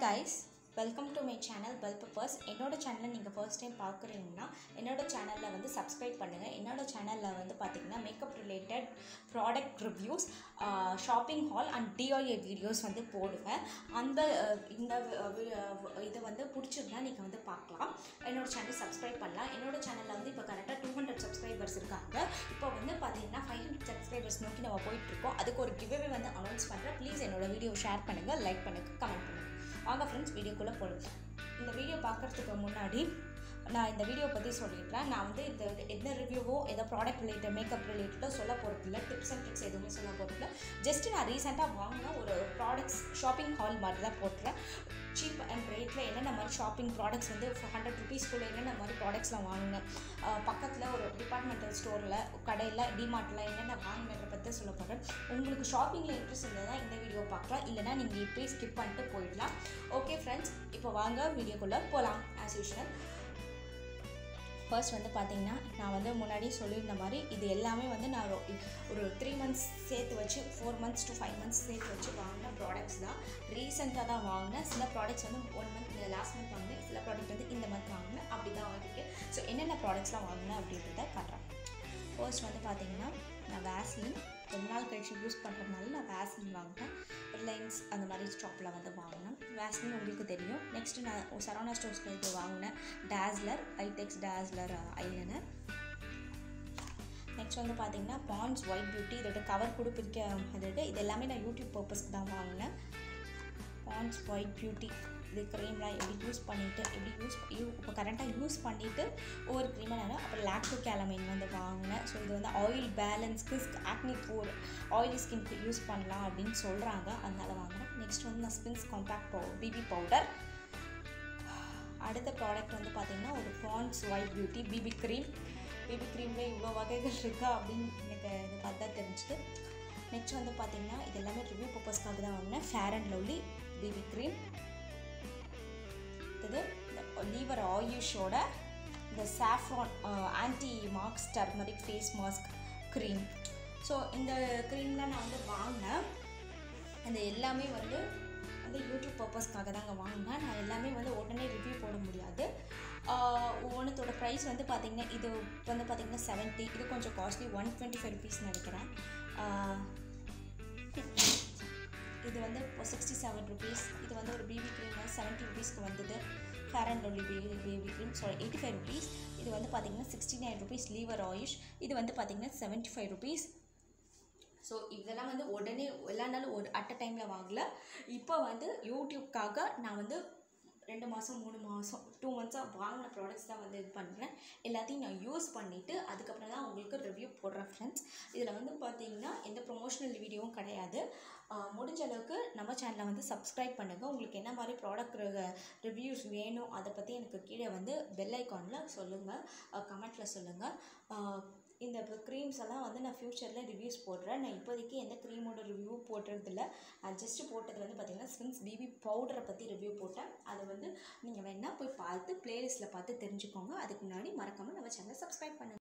guys, welcome to my channel Bell Peppers. என்னோட சேனலை நீங்கள் ஃபர்ஸ்ட் டைம் பார்க்குறீங்கன்னா என்னோட சேனலில் வந்து சப்ஸ்கிரைப் பண்ணுங்கள். என்னோட சேனலில் வந்து பார்த்திங்கன்னா makeup related product reviews, shopping haul and DIY videos வந்து போடுவேன். இந்த இதை வந்து பிடிச்சிருந்தா நீங்கள் வந்து பார்க்கலாம். என்னோட சேனல் சப்ஸ்கிரைப் பண்ணலாம். என்னோட சேனலில் வந்து இப்போ கரெக்டாக 200 சப்ஸ்கிரைபர்ஸ் இருக்காங்க. இப்போ வந்து பார்த்திங்கன்னா 500 சப்ஸ்கிரைபர்ஸ் நோக்கி நம்ம போயிட்டுருக்கோம். அதுக்கு ஒரு கிவ்அவே வந்து அனௌன்ஸ் பண்ணுறேன். ப்ளீஸ் என்னோட வீடியோ ஷேர் பண்ணுங்கள், லைக் பண்ணுங்கள், கமெண்ட் பண்ணுங்கள். வாங்க ஃப்ரெண்ட்ஸ், வீடியோக்குள்ளே போடுவேன். இந்த வீடியோ பார்க்குறதுக்கு முன்னாடி நான் இந்த வீடியோ பற்றி சொல்லிடுறேன். நான் வந்து இந்த எந்த ரிவ்யூவோ எதோ ப்ராடக்ட் ரிலேட்டட் மேக்கப் ரிலேட்டடோ சொல்ல போகிறதில்ல, டிப்ஸ் அண்ட் ட்ரிக்ஸ் எதுவுமே சொல்ல போகிறதில்ல. ஜஸ்ட்டு நான் ரீசெண்டாக வாங்கின ஒரு ப்ராடக்ட்ஸ் ஷாப்பிங் ஹால் மாதிரி தான் போட்டுறேன். சீப் அண்ட் ரேட்டில் என்னென்ன மாதிரி ஷாப்பிங் ப்ராடக்ட்ஸ் வந்து 100 ருபீஸ்க்குள்ளே என்னென்ன மாதிரி ப்ராடக்ட்ஸ்லாம் வாங்கினேன், பக்கத்தில் ஒரு டிபார்ட்மெண்டல் ஸ்டோரில், கடையில், டிமார்ட்டில் என்னென்ன வாங்கினதை பற்றி சொல்ல போகிறேன். உங்களுக்கு ஷாப்பிங்கில் இன்ட்ரெஸ்ட் இருந்தால் இந்த வீடியோ பார்க்கலாம், இல்லைனா நீங்கள் இப்போயே ஸ்கிப் பண்ணிட்டு போயிடலாம். ஓகே ஃப்ரெண்ட்ஸ், இப்போ வாங்க வீடியோக்குள்ளே போகலாம். ஆஸ் யூஷுவல் ஃபர்ஸ்ட் வந்து பார்த்திங்கன்னா, நான் வந்து முன்னாடியே சொல்லியிருந்த மாதிரி இது எல்லாமே வந்து நான் ஒரு 3 மந்த்ஸ் சேர்த்து வச்சு 4 மந்த்ஸ் to 5 மந்த்ஸ் சேர்த்து வச்சு வாங்கின ப்ராடக்ட்ஸ் தான். ரீசெண்டாக தான் வாங்கினேன். சில ப்ராடக்ட்ஸ் வந்து 1 மந்த் லாஸ்ட் மந்த் வாங்கினேன், சில ப்ராடக்ட் வந்து இந்த மந்த் வாங்கினேன். அப்படி தான் வாங்கியிருக்கேன். ஸோ என்னென்ன ப்ராடக்ட்ஸ்லாம் வாங்கினேன் அப்படின்றத காட்டுறேன். ஃபர்ஸ்ட் வந்து பார்த்திங்கன்னா, நான் வேஸ்லின் ரொம்ப நாள் கழிச்சு யூஸ் பண்ணுறதுனால நான் வேஸ்லின் வாங்கினேன். ரிலையன்ஸ் அந்த மாதிரி ஸ்டாப்பில் வந்து வாங்கினேன். வேஸ்லின் உங்களுக்கு தெரியும். நெக்ஸ்ட்டு நான் சரவணா ஸ்டோர்ஸில் இது வாங்கினேன். Dazller eyetex Dazller eyeliner. Next வந்து பார்த்திங்கன்னா பாண்ட்ஸ் ஒயிட் பியூட்டி. இதோட கவர் கூட பிரிக்க அது இது எல்லாமே நான் யூடியூப் பர்பஸ்க்கு தான் வாங்கினேன். Pond's white beauty. இது க்ரீம்லாம் எப்படி யூஸ் பண்ணிவிட்டு இப்போ கரண்ட்டாக யூஸ் பண்ணிவிட்டு ஒவ்வொரு க்ரீமாக நான் அப்புறம் லாக்டோ கேலமைன் வந்து வாங்கினேன். ஸோ இது வந்து ஆயில் பேலன்ஸ்க்கு, ஆக்னி போர், ஆயிலி ஸ்கின்க்கு யூஸ் பண்ணலாம் அப்படின்னு சொல்கிறாங்க, அதனால் வாங்கினேன். நெக்ஸ்ட் வந்து நான் ஸ்பின்ஸ் காம்பேக்ட் பிபி பவுடர். அடுத்த ப்ராடக்ட் வந்து பார்த்திங்கன்னா ஒரு Pond's white beauty BB cream. BB க்ரீமில் இவ்வளோ வகைகள் இருக்கா அப்படின்னு எனக்கு இது பார்த்தா தெரிஞ்சுது. நெக்ஸ்ட் வந்து பார்த்திங்கன்னா இது எல்லாமே ரிவ்யூ பர்பஸ்க்காக தான் வாங்கினேன். Fair and Lovely BB cream. இது லீவர் ஆயுஷோட இந்த saffron anti marks turmeric face mask cream. So இந்த க்ரீம்லாம் நான் வந்து வாங்கினேன். அந்த எல்லாமே வந்து யூடியூப் பர்பஸ்க்காக தாங்க வாங்கினேன். நான் எல்லாமே வந்து உடனே ரிவ்யூ போட முடியாது. ஒவ்வொன்றத்தோட ப்ரைஸ் வந்து பார்த்திங்கன்னா இது வந்து பார்த்திங்கன்னா 70. இது கொஞ்சம் காஸ்ட்லி, 125 ருபீஸ் நினைக்கிறேன். இது வந்து 67 ருபீஸ். இது வந்து ஒரு பேபி க்ரீம் வந்து 70 ருபீஸ்க்கு வந்தது. Fair and Lovely baby cream 85 rupees. இது வந்து பார்த்திங்கன்னா 69 ருபீஸ். லீவர் ஆயுஷ் இது வந்து பார்த்திங்கன்னா 75 ருபீஸ். ஸோ இதெல்லாம் வந்து உடனே எல்லா நாளும் ஒரு அட் அ டைமில் வாங்கல. இப்போ வந்து யூடியூப்காக நான் வந்து 2 மாதம் 3 மாதம் 2 மந்த்ஸாக வாங்கின ப்ராடக்ட்ஸ் தான் வந்து இது பண்ணுறேன். எல்லாத்தையும் நான் யூஸ் பண்ணிவிட்டு அதுக்கப்புறம் தான் உங்களுக்கு ரிவ்யூ போடுறேன் ஃப்ரெண்ட்ஸ். இதில் வந்து பார்த்திங்கன்னா எந்த ப்ரொமோஷனல் வீடியோவும் கிடையாது. முடிஞ்ச அளவுக்கு நம்ம சேனலை வந்து சப்ஸ்கிரைப் பண்ணுங்கள். உங்களுக்கு என்ன மாதிரி ப்ராடக்ட் ரிவ்யூஸ் வேணும் அதை பற்றி எனக்கு கீழே வந்து பெல் ஐக்கானில் சொல்லுங்கள், கமெண்ட்டில் சொல்லுங்கள். இந்த க்ரீம்ஸ் எல்லாம் வந்து நான் ஃப்யூச்சரில் ரிவ்யூஸ் போடுறேன். நான் இப்போதைக்கு எந்த க்ரீமோட ரிவ்யூ போடுறதில்ல. நான் ஜஸ்ட்டு போட்டது வந்து பார்த்திங்கன்னா ஸ்பின்ஸ் பிபி பவுடரை பற்றி ரிவ்யூ போட்டேன். அதை வந்து நீங்கள் வேணால் போய் பார்த்து ப்ளேலிஸ்ட்டில் பார்த்து தெரிஞ்சுக்கோங்க. அதுக்கு முன்னாடி மறக்காமல் நம்ம சேனலை சப்ஸ்கிரைப் பண்ணுங்கள்.